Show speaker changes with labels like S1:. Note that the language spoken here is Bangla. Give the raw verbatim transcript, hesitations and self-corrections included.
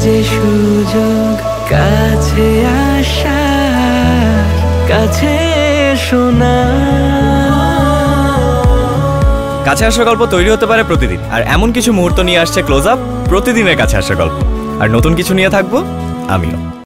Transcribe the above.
S1: যে সুযোগ কাছে আসা, কাছে শোনা।
S2: কাছে আসা গল্প তৈরি হতে পারে প্রতিদিন, আর এমন কিছু মুহূর্ত নিয়ে আসছে ক্লোজ আপ প্রতিদিনের কাছে আসা গল্প। আর নতুন কিছু নিয়ে থাকবো আমিও।